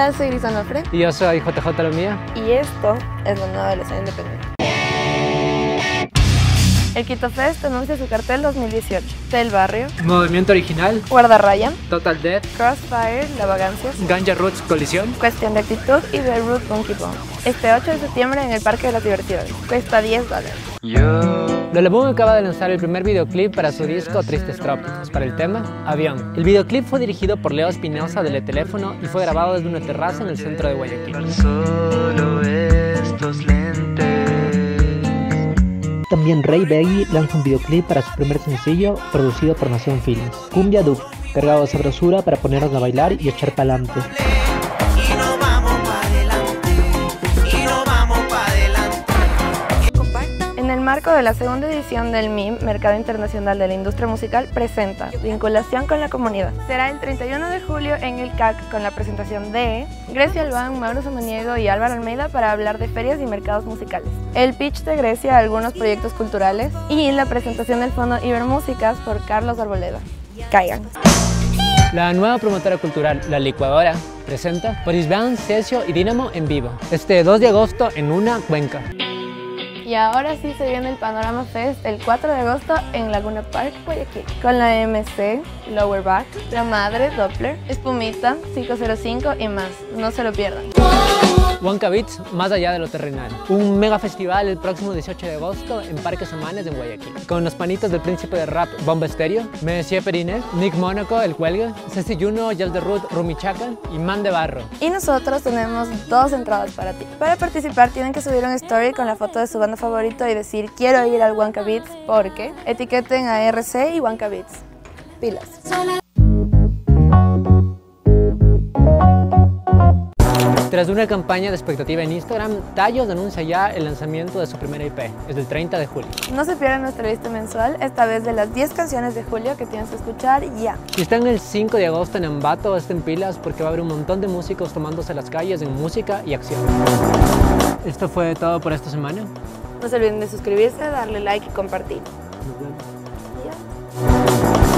Hola, soy Gris Onofre. Y yo soy JJ Lomía. Y esto es lo nuevo de la escena independiente. El Quito Fest anuncia su cartel 2018. Del Barrio, Movimiento Original, Guardarraya, Total Death, Crossfire, La Vagancias, Ganja Roots Colisión, Cuestión de Actitud y The Root Monkey Bone. Este 8 de septiembre en el Parque de las Diversiones. Cuesta $10. Lola Boom acaba de lanzar el primer videoclip para su disco Tristes Trópicos, para el tema Avión. El videoclip fue dirigido por Leo Espinosa de Le Teléfono y fue grabado desde una terraza en el centro de Guayaquil. Solo estos lentes. También Rey Beggy lanza un videoclip para su primer sencillo, producido por Nación Films. Cumbia Dub, cargado de sabrosura para ponernos a bailar y echar pa'lante. En el marco de la segunda edición del MIM, Mercado Internacional de la Industria Musical, presenta Vinculación con la Comunidad. Será el 31 de julio en el CAC con la presentación de Grecia Albán, Mauro Samaniego y Álvaro Almeida para hablar de ferias y mercados musicales. El pitch de Grecia a algunos proyectos culturales y la presentación del Fondo Ibermúsicas por Carlos Arboleda. Caigan. La nueva promotora cultural, La Licuadora, presenta Boris Band, Cesio y Dínamo en vivo, este 2 de agosto en Una, Cuenca. Y ahora sí se viene el Panorama Fest el 4 de agosto en Laguna Park, Guayaquil, con la MC, Lower Back, La Madre, Doppler, Espumita, 505 y más. No se lo pierdan. Huanca Beats, más allá de lo terrenal. Un mega festival el próximo 18 de agosto en Parques Humanes en Guayaquil. Con los panitas del príncipe de rap Bomba Estéreo, Messi Perinet, Nick Mónaco, El Cuelga, Ceci Juno, Yel de Ruth, Rumi Chacal y Man de Barro. Y nosotros tenemos 2 entradas para ti. Para participar tienen que subir un story con la foto de su banda favorito y decir quiero ir al Huanca Beats porque etiqueten a RC y Huanca Beats. Pilas. Tras una campaña de expectativa en Instagram, Tallos anuncia ya el lanzamiento de su primera IP, es del 30 de julio. No se pierdan nuestra lista mensual, esta vez de las 10 canciones de julio que tienes que escuchar ya. Si están el 5 de agosto en Ambato, estén pilas porque va a haber un montón de músicos tomándose las calles en música y acción. Esto fue todo por esta semana. No se olviden de suscribirse, darle like y compartir. Nos vemos. Ya.